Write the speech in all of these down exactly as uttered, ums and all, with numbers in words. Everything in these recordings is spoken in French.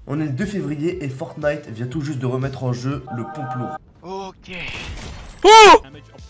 On est le deux février et Fortnite vient tout juste de remettre en jeu le pompe lourd. Ok. Oh!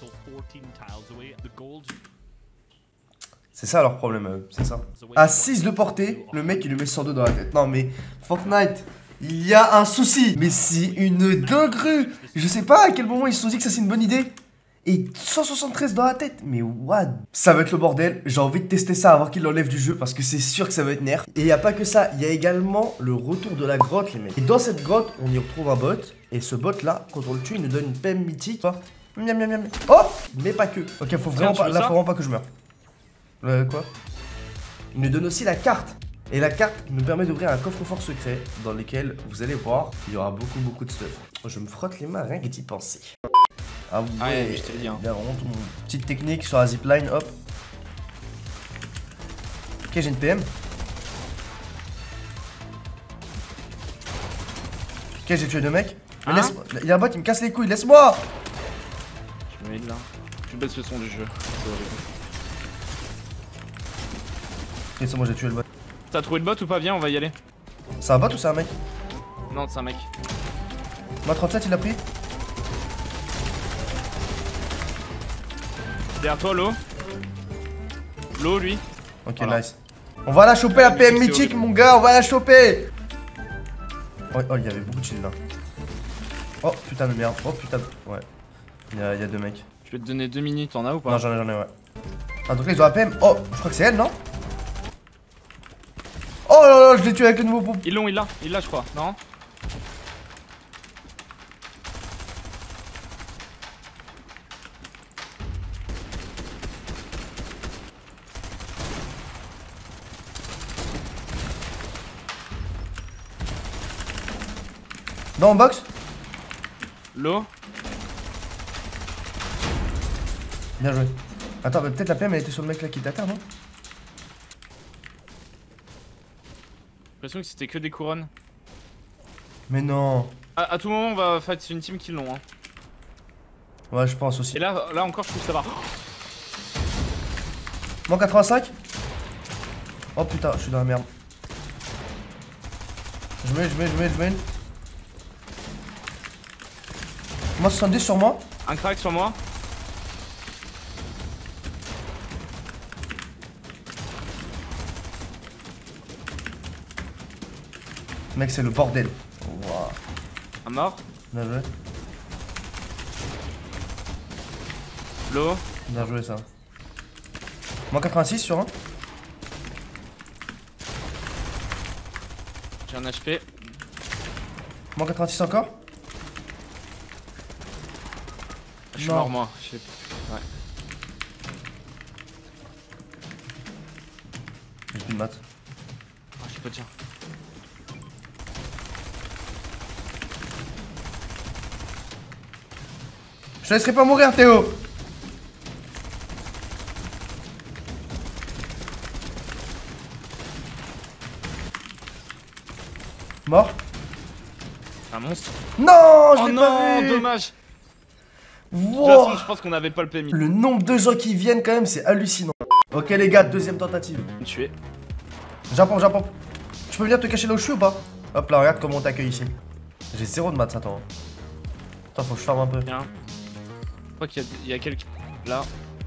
C'est ça leur problème à eux, c'est ça. À six de portée, le mec il lui met cent deux dans la tête. Non mais Fortnite, il y a un souci. Mais c'est une dinguerie. Je sais pas à quel moment ils se sont dit que ça c'est une bonne idée. Et cent soixante-treize dans la tête, mais what? Ça va être le bordel, j'ai envie de tester ça avant qu'il l'enlève du jeu parce que c'est sûr que ça va être nerf. Et il n'y a pas que ça, il y a également le retour de la grotte les mecs. Et dans cette grotte, on y retrouve un bot. Et ce bot là, quand on le tue, il nous donne une P M mythique. Miam miam miam. Oh! Mais pas que. Ok, faut vraiment pas, là faut vraiment pas que je meure. Euh, quoi? Il nous donne aussi la carte. Et la carte nous permet d'ouvrir un coffre-fort secret dans lequel, vous allez voir, il y aura beaucoup beaucoup de stuff. Je me frotte les mains rien que d'y penser. Ah ouais, ah ouais, je te le dis. Hein. Il y a vraiment tout mon petite technique sur la zipline, hop. Ok, j'ai une P M. Ok, j'ai tué deux mecs. Mais hein laisse, il y a un bot, il me casse les couilles, laisse-moi. Je me mets là. Tu baisses le son du jeu. Ok, c'est moi, j'ai tué le bot. T'as trouvé le bot ou pas? Viens, on va y aller. C'est un bot ou c'est un mec? Non, c'est un mec. Moi trente-sept, il a pris. Derrière toi, l'eau. L'eau, lui. Ok, voilà. Nice. On va la choper la P M mythique, mon gars, on va la choper. Oh, oh, il y avait beaucoup de shield là. Oh putain de merde, oh putain de... Ouais. Il y a, il y a deux mecs. Je vais te donner deux minutes, t'en as ou pas? Non, j'en ai, j'en ai, ouais. Ah, donc là, ils ont la P M. Oh, je crois que c'est elle, non? Oh là là, je l'ai tué avec le nouveau pompe. Ils l'ont, il l'a, il l'a, je crois, non? Non, en box. L'eau. Bien joué. Attends, bah, peut-être la P M elle était sur le mec là qui était à terre, non? J'ai l'impression que c'était que des couronnes. Mais non. À, à tout moment, on va faire une team qui l'ont. Hein. Ouais, je pense aussi. Et là, là encore, je trouve que ça va. Moins quatre-vingt-cinq. Oh putain, je suis dans la merde. Je mets, je mets, je mets, je mets. Moins soixante-dix sur moi. Un crack sur moi. Mec, c'est le bordel. Wow. Un mort. Bien joué. L'eau. Bien joué ça. Moins quatre-vingt-six sur un. J'ai un H P. Moins quatre-vingt-six encore. Je suis mort moi. Je sais... Ouais. J'ai plus de maths. Oh, je peux tiens. Je te laisserai pas mourir, Théo. Mort. Un monstre. Non, je Oh l'ai non, pas vu. dommage. De toute Wow. façon, je pense qu'on avait pas le P M I. Le nombre de gens qui viennent quand même, c'est hallucinant. Ok les gars, deuxième tentative. Tué. J'apprends, j'apprends. Tu peux venir te cacher là où je suis ou pas? Hop là, regarde comment on t'accueille ici. J'ai zéro de maths, attends. Attends, faut que je farme un peu. Tiens. Je crois qu'il y a, il y a quelqu'un là.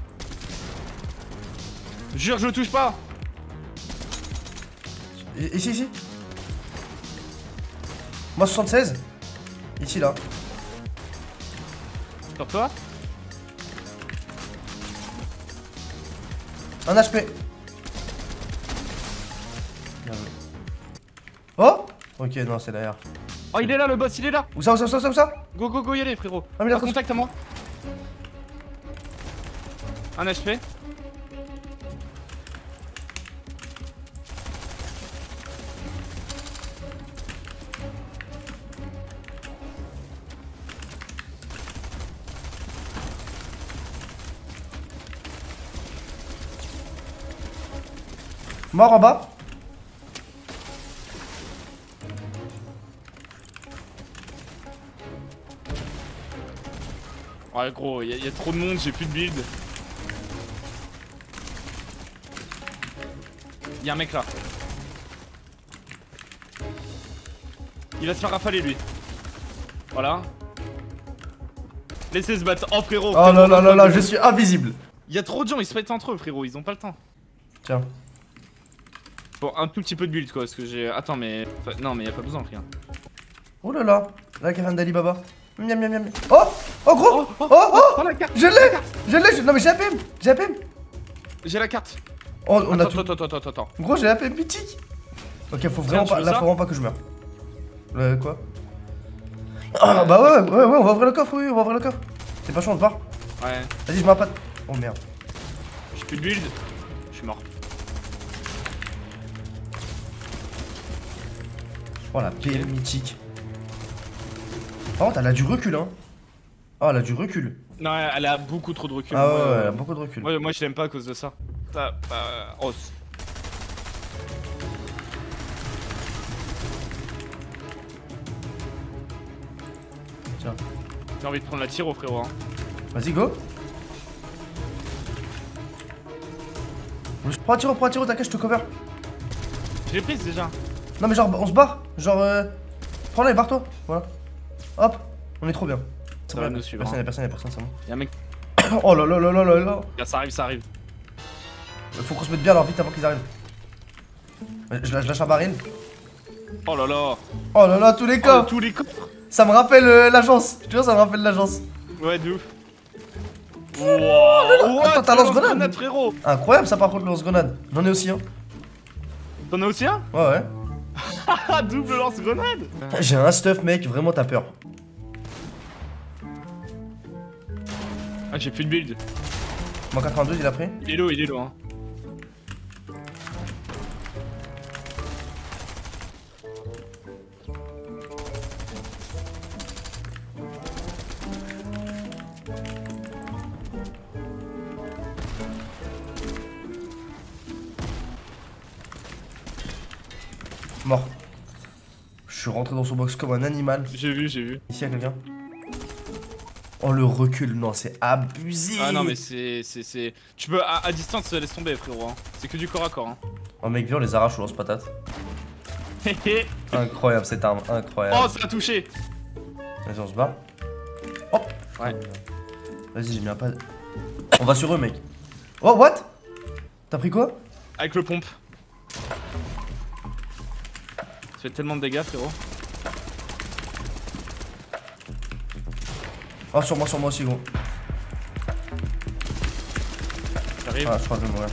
Jure, je le touche pas. I ici, ici. Moi soixante-seize. Ici, là. Sur toi. Un H P. Bien joué. Oh. Ok, non, c'est derrière. Oh, il est là, le boss, il est là. Où ça, où ça, où ça, où ça? Go, go, go, y aller, frérot. Ah, mais là, Par contact à moi. Un H P. Mort en bas. Ouais, gros, il y, y a trop de monde, j'ai plus de build. Y'a un mec là. Il va se faire rafaler lui. Voilà. Laissez se battre. Oh frérot. Oh frérot, là là là là, je frérot. suis invisible. Il y a trop de gens, ils se mettent entre eux frérot, ils ont pas le temps. Tiens. Bon, un tout petit peu de build quoi, parce que j'ai... Attends mais... Enfin, non mais y a pas besoin, rien. Oh là là, la caverne d'Alibaba. Miam miam miam. Oh oh gros. Oh, Oh oh, oh, oh, la carte. je l'ai. Je l'ai. je- Non mais j'ai la P M. J'ai la P M. J'ai la carte. Oh on a Attends, tout. attends, attends, attends, attends. Gros j'ai la P M mythique. Ok faut vraiment tu pas. veux Là ça faut vraiment pas que je meure. Euh quoi? Ah bah ouais ouais ouais on va ouvrir le coffre, oui on va ouvrir le coffre. C'est pas chaud on se barre. Ouais. Vas-y je m'appâte. Oh merde. J'ai plus de build. Je suis mort. Oh la P M mythique. Par contre elle a du recul hein. Oh elle a du recul. Non, elle a beaucoup trop de recul. Ah ouais, moi, ouais, euh, elle a beaucoup de recul. Moi, moi je l'aime pas à cause de ça. Ça, euh, oh, c'est- Tiens. J'ai envie de prendre la tire au frérot. Hein. Vas-y go. Prends un tiro, prends un tiro, t'inquiète je te cover. Je l'ai prise déjà. Non mais genre on se barre. Genre euh... prends-la et barre-toi. Voilà. Hop. On est trop bien. Ça va nous suivre. Personne, Hein. y'a personne, y'a personne, c'est bon. Y'a un mec. Oh là là là là là là. Là, ça arrive, ça arrive. Faut qu'on se mette bien alors vite avant qu'ils arrivent. Je, lâche- je lâche un baril. Oh là là. Oh là là, tous les Oh, coffres. tous les coffres. Ça me rappelle euh, l'agence. Je te jure, ça me rappelle l'agence. Ouais, de ouf. Wow. Attends, t'as lance-grenade frérot. Incroyable ça par contre, le lance-grenade. J'en ai aussi hein. T'en as aussi un? Ouais ouais. Ah, double lance-grenade. J'ai un stuff mec, vraiment t'as peur. Ah, j'ai plus de build. Mon quatre-vingt-douze il a pris. Il est low, il est low. Hein. Mort. Je suis rentré dans son box comme un animal. J'ai vu, j'ai vu. Ici y'a quelqu'un. Oh le recul, non c'est abusé. Ah non mais c'est... c'est, c'est... Tu peux à, à distance laisse tomber frérot. Hein. C'est que du corps à corps. Hein. Oh mec viens on les arrache ou lance patate. Incroyable cette arme, incroyable. Oh ça a touché. Vas-y on se bat. Oh. Ouais. Vas-y j'ai mis un pas. On va sur eux mec. Oh what? T'as pris quoi? Avec le pompe. Ça fait tellement de dégâts frérot. Oh sur moi, sur moi aussi gros. J'arrive. Ah je crois que je vais mourir.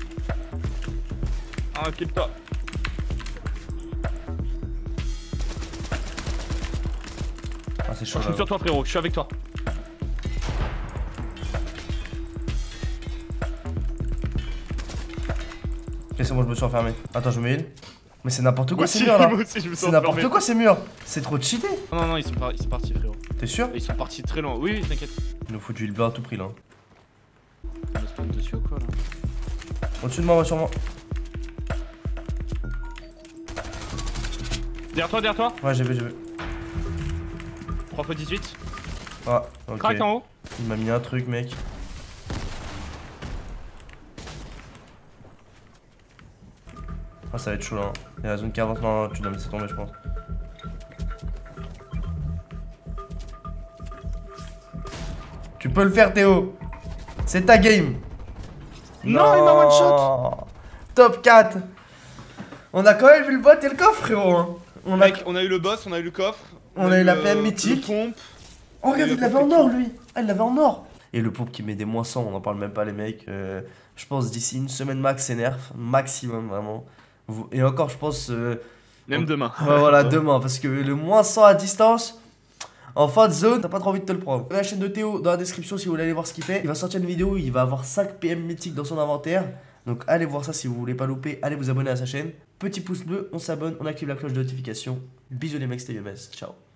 Ah occupe-toi. Ah c'est chaud Je suis là. sur toi frérot, je suis avec toi. Ok c'est bon je me suis enfermé. Attends je me heal. Mais c'est n'importe Moi quoi aussi, ces murs là. moi aussi, je me sens C'est n'importe enfermé. quoi ces murs. C'est trop cheaté. Non non non ils sont, par... ils sont partis frérot. T'es sûr? Ils sont partis très loin. Oui oui t'inquiète. Il nous faut du heal blanc à tout prix là. On me spawn dessus ou quoi là? Au-dessus de moi, ouais, sur moi. Derrière toi, derrière toi. Ouais j'ai vu, j'ai vu. trois fois dix-huit. Ah ok. Crac en haut. Il m'a mis un truc mec. Ah ça va être chaud là. Il y a la zone qui avance, non, tu dois me laisser tomber je pense. Tu peux le faire Théo. C'est ta game. Non, il m'a one shot. Top quatre. On a quand même vu le bot et le coffre frérot hein. On a, Mec, on a eu le boss, on a eu le coffre. on a eu la le- P M mythique. Le pompe. Oh regarde Et il le l'avait en pompe or lui. Ah il l'avait en or. Et le pompe qui met des moins cent, on en parle même pas les mecs. Euh, je pense d'ici une semaine max c'est nerf. Maximum vraiment. Vous- Et encore je pense... euh, Même demain. Ouais, voilà, demain, parce que le moins cent à distance, en fin de zone, t'as pas trop envie de te le prendre. La chaîne de Théo dans la description si vous voulez aller voir ce qu'il fait. Il va sortir une vidéo où il va avoir cinq P M mythiques dans son inventaire. Donc allez voir ça si vous voulez pas louper, allez vous abonner à sa chaîne. Petit pouce bleu, on s'abonne, on active la cloche de notification. Bisous les mecs, c'était U M S, ciao.